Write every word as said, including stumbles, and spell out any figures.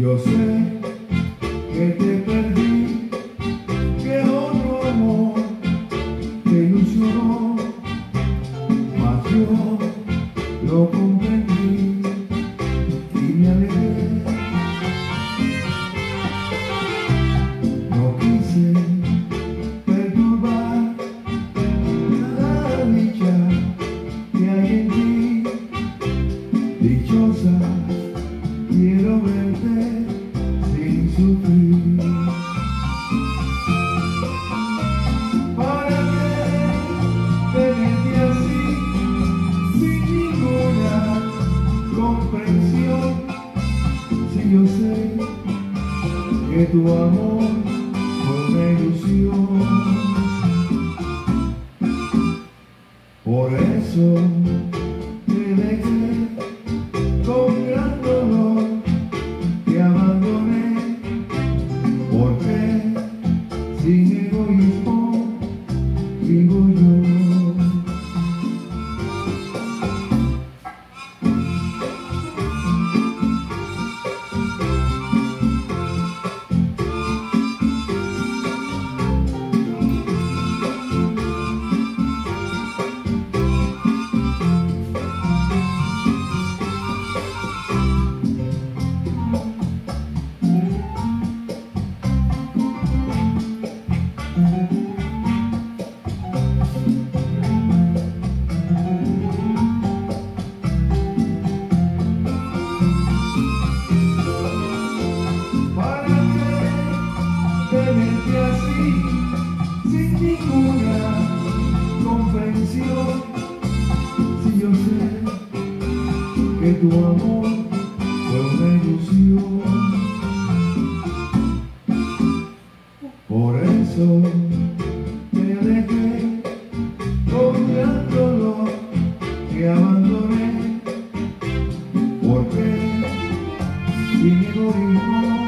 Yo sé que te perdí, que otro amor te ilusionó, mas yo lo comprendí y me alegré. No quise perturbar la dicha que hay en ti, dichosa. Quiero verte sin sufrir. ¿Para qué tenerte así, sin ninguna comprensión? Si yo sé que tu amor fue una ilusión. Por eso te dejé con gran dolor, te abandoné, porque sin egoísmo vivo yo. Tenerte así, sin ninguna comprensión, si yo sé que tu amor fue una ilusión. Por eso te dejé con gran dolor, te abandoné, porque sin egoísmo